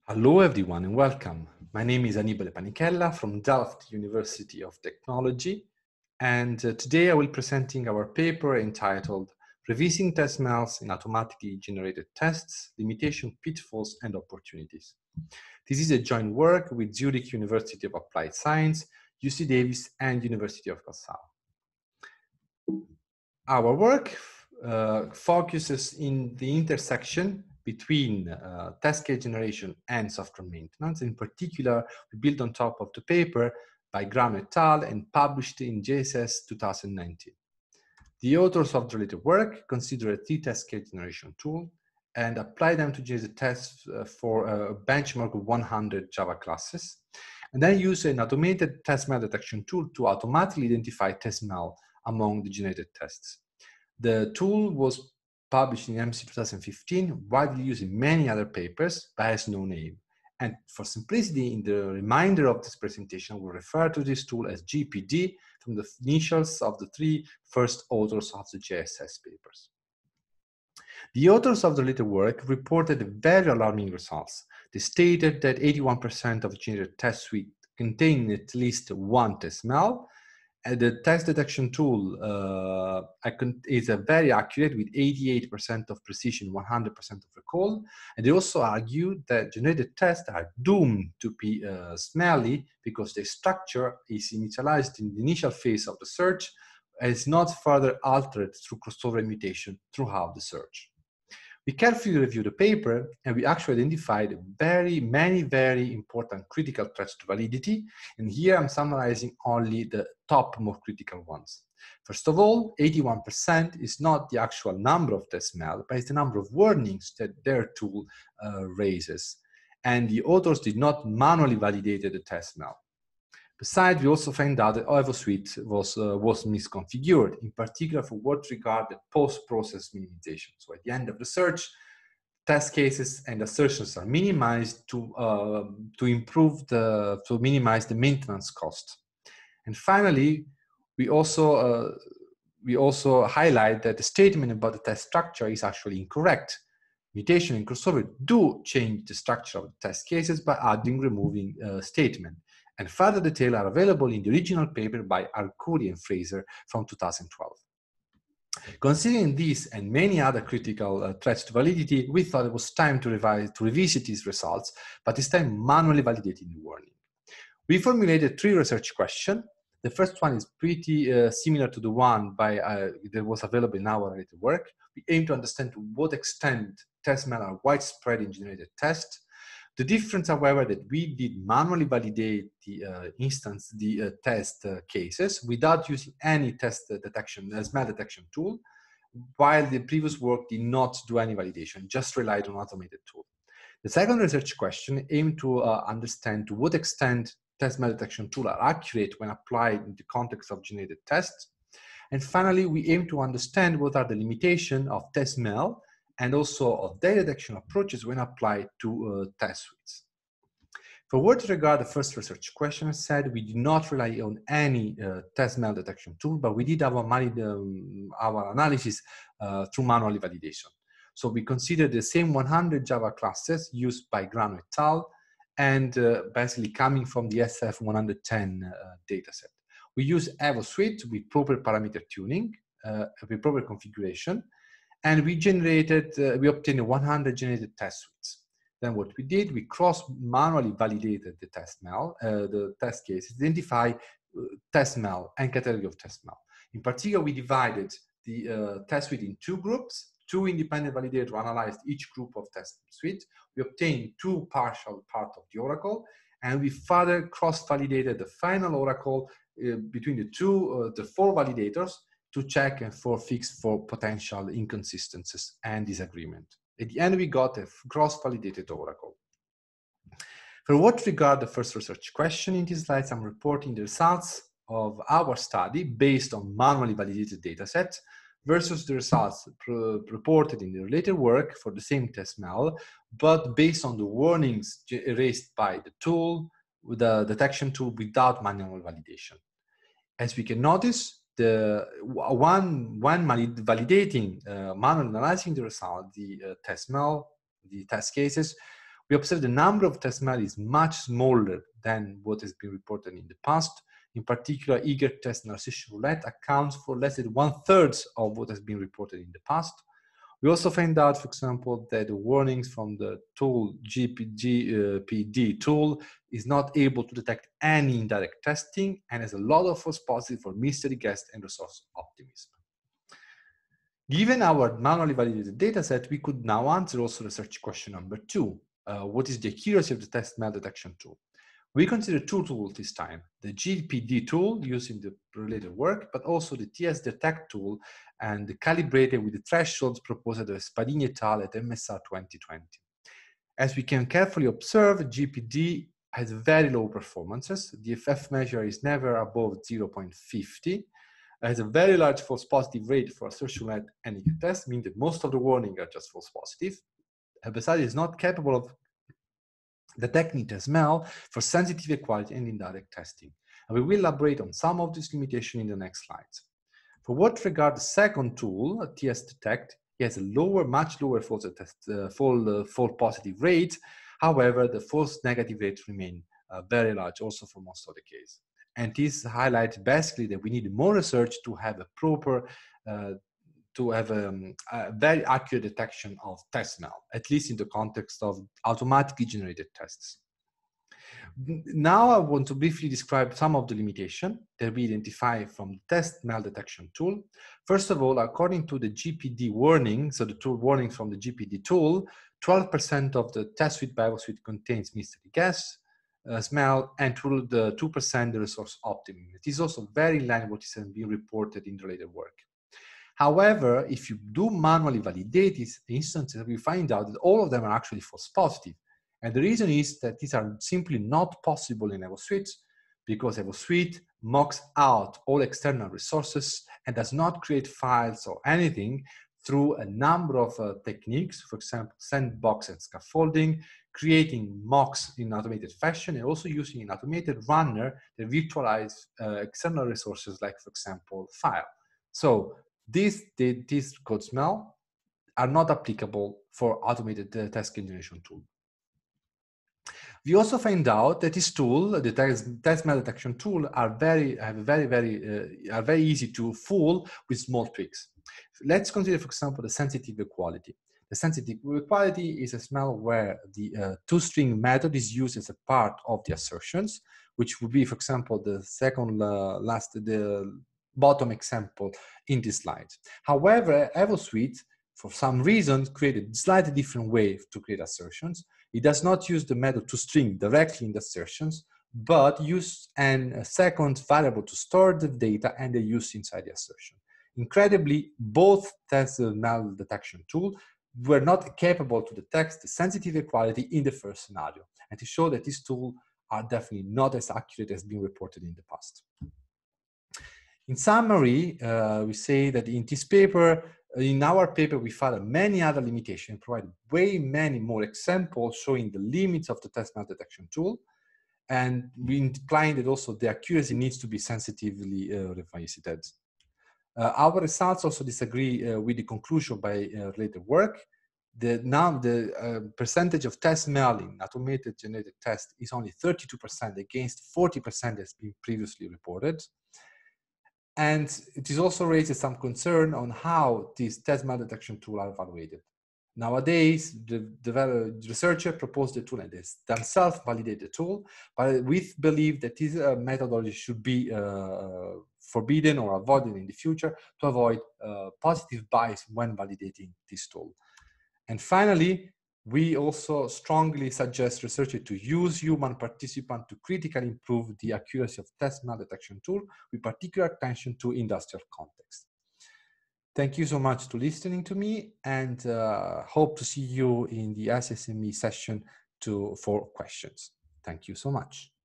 Hello everyone and welcome. My name is Annibale Panichella from Delft University of Technology, and today I will be presenting our paper entitled Revising Test Smells in Automatically Generated Tests, Limitation, Pitfalls and Opportunities. This is a joint work with Zurich University of Applied Science, UC Davis and University of Passau. Our work focuses in the intersection between test case generation and software maintenance. In particular, we built on top of the paper by Graham et al. And published in JSS 2019. The authors of the related work consider a t-test case generation tool and apply them to generate tests for a benchmark of 100 Java classes, and then use an automated test smell detection tool to automatically identify test smell among the generated tests. The tool was published in MC 2015, widely used in many other papers, but has no name. And for simplicity, in the remainder of this presentation, we'll refer to this tool as GPD from the initials of the three first authors of the JSS papers. The authors of the later work reported very alarming results. They stated that 81% of generated test suite contain at least one test smell. The test detection tool is very accurate with 88% of precision, 100% of recall. And they also argue that generated tests are doomed to be smelly because the structure is initialized in the initial phase of the search and is not further altered through crossover mutation throughout the search. We carefully reviewed the paper and we actually identified many very important critical threats to validity. And here I'm summarizing only the top more critical ones. First of all, 81% is not the actual number of test smell, but it's the number of warnings that their tool raises. And the authors did not manually validate the test smell. Besides, we also found out that Evo Suite was misconfigured, in particular for what regard the post-process minimization. So at the end of the search, test cases and assertions are minimized to minimize the maintenance cost. And finally, we also highlight that the statement about the test structure is actually incorrect. Mutation and crossover do change the structure of the test cases by adding removing statement. And further detail are available in the original paper by Arcuri and Fraser from 2012. Considering this and many other critical threats to validity, we thought it was time to revisit these results, but this time manually validating the warning. We formulated three research questions. The first one is pretty similar to the one that was available in our related work. We aim to understand to what extent test smell are widespread in generated tests. The difference, however, that we did manually validate the test cases without using any test detection, smell detection tool, while the previous work did not do any validation, just relied on automated tool. The second research question aimed to understand to what extent test smell detection tools are accurate when applied in the context of generated tests. And finally, we aim to understand what are the limitations of test smell and also of data detection approaches when applied to test suites. For what regard the first research question, I said we did not rely on any test smell detection tool, but we did our analysis through manual validation. So we considered the same 100 Java classes used by Graham et al. And basically coming from the SF110 dataset. We use Evo Suite with proper parameter tuning, with proper configuration, and we obtained 100 generated test suites. Then what we did, we manually validated the test smell, the test case, identify test smell and category of test smell. In particular, we divided the test suite in two groups, two independent validators analyzed each group of test suite. We obtained two partial parts of the oracle, and we further cross-validated the final oracle between the four validators to check and fix for potential inconsistencies and disagreement. At the end, we got a cross-validated oracle. For what regard the first research question in these slides, I'm reporting the results of our study based on manually validated datasets versus the results reported in the related work for the same test smell, but based on the warnings raised by the tool, the detection tool without manual validation. As we can notice, when validating, manually analyzing the result, the test smell, the test cases, We observe the number of test mail is much smaller than what has been reported in the past. In particular, eager test narcissistic roulette accounts for less than 1/3 of what has been reported in the past. We also find out, for example, that the warnings from the tool GPD tool is not able to detect any indirect testing and has a lot of false positives for mystery guest and resource optimism. Given our manually validated dataset, we could now answer also research question number 2. What is the accuracy of the test mail detection tool? We consider 2 tools this time, the GPD tool used in the related work, but also the TS Detect tool and calibrated with the thresholds proposed by Spadini et al. At MSR 2020. As we can carefully observe, GPD has very low performances. The FF measure is never above 0.50. Has a very large false positive rate for assertion rate and eager test, meaning that most of the warnings are just false positive. Besides, is not capable of detecting the smell for sensitive equality and indirect testing. And we will elaborate on some of these limitations in the next slides. For what regard the second tool, TS Detect, it has a lower, much lower false positive rate. However, the false negative rates remain very large also for most of the cases. And this highlights basically that we need more research to have a proper a very accurate detection of test smell, at least in the context of automatically generated tests. Now I want to briefly describe some of the limitations that we identify from the test smell detection tool. First of all, according to the GPD warning, so the tool warnings from the GPD tool, 12% of the test suite Bible suite contains mystery gas, smell, and 2% the resource optimum. It is also very in line with what has been reported in the related work. However, if you do manually validate these instances, we find out that all of them are actually false positive. And the reason is that these are simply not possible in EvoSuite because EvoSuite mocks out all external resources and does not create files or anything through a number of techniques, for example, sandbox and scaffolding, creating mocks in automated fashion, and also using an automated runner that virtualize external resources like, for example, file. So these code smell are not applicable for automated test generation tool. We also find out that this tool, the test smell detection tool, are very easy to fool with small tricks. Let's consider, for example, the sensitive equality. The sensitive equality is a smell where the toString method is used as a part of the assertions, which would be, for example, the the bottom example in this slide. However, EvoSuite, for some reason, created a slightly different way to create assertions. It does not use the method toString directly in the assertions, but use a second variable to store the data and they use inside the assertion. Incredibly, both test smell detection tools were not capable to detect the sensitive equality in the first scenario, and to show that these tools are definitely not as accurate as being reported in the past. In summary, we say that in this paper, in our paper, we found many other limitations, provided many more examples showing the limits of the test smell detection tool, and we implying that also the accuracy needs to be sensitively revisited. Our results also disagree with the conclusion by related work. The percentage of test smell in automated generated test is only 32% against 40% that's been previously reported. And it is also raises some concern on how these test smell detection tools are evaluated. Nowadays, the researcher proposed the tool and they themselves validate the tool, but we believe that this methodology should be forbidden or avoided in the future to avoid positive bias when validating this tool. And finally, we also strongly suggest researchers to use human participants to critically improve the accuracy of test smell detection tool with particular attention to industrial context. Thank you so much for listening to me, and hope to see you in the SSME session for questions. Thank you so much.